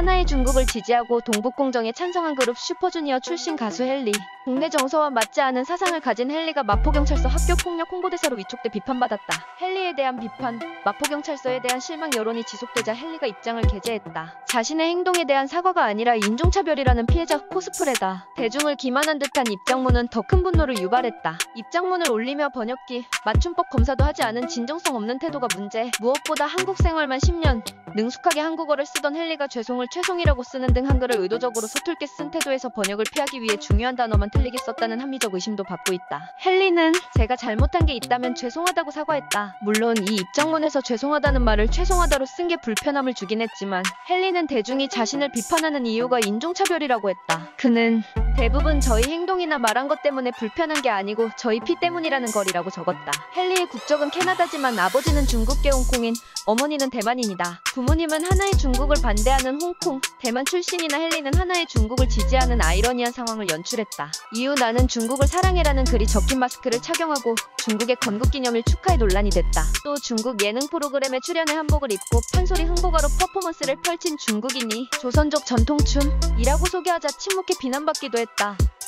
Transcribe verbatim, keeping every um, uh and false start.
하나의 중국을 지지하고 동북공정에 찬성한 그룹 슈퍼주니어 출신 가수 헨리. 국내 정서와 맞지 않은 사상을 가진 헨리가 마포경찰서 학교폭력 홍보대사로 위촉돼 비판받았다. 헨리에 대한 비판, 마포경찰서에 대한 실망 여론이 지속되자 헨리가 입장을 게재했다. 자신의 행동에 대한 사과가 아니라 인종차별이라는 피해자 코스프레다. 대중을 기만한 듯한 입장문은 더 큰 분노를 유발했다. 입장문을 올리며 번역기, 맞춤법 검사도 하지 않은 진정성 없는 태도가 문제. 무엇보다 한국 생활만 십 년, 능숙하게 한국어를 쓰던 헨리가 죄송을 최송이라고 쓰는 등 한글을 의도적으로 서툴게 쓴 태도에서 번역을 피하기 위해 중요한 단어만 틀리게 썼다는 합리적 의심도 받고 있다. 헨리는 제가 잘못한 게 있다면 죄송하다고 사과했다. 물론 이 입장문에서 죄송하다는 말을 죄송하다로 쓴 게 불편함을 주긴 했지만 헨리는 대중이 자신을 비판하는 이유가 인종차별이라고 했다. 그는 대부분 저희 행동이나 말한 것 때문에 불편한 게 아니고 저희 피 때문이라는 거리라고 적었다. 헨리의 국적은 캐나다지만 아버지는 중국계 홍콩인, 어머니는 대만인이다. 부모님은 하나의 중국을 반대하는 홍콩, 대만 출신이나 헨리는 하나의 중국을 지지하는 아이러니한 상황을 연출했다. 이후 나는 중국을 사랑해라는 글이 적힌 마스크를 착용하고 중국의 건국기념일 축하에 논란이 됐다. 또 중국 예능 프로그램에 출연해 한복을 입고 판소리 흥보가로 퍼포먼스를 펼친 중국인이 조선족 전통춤이라고 소개하자 침묵해 비난받기도 했다.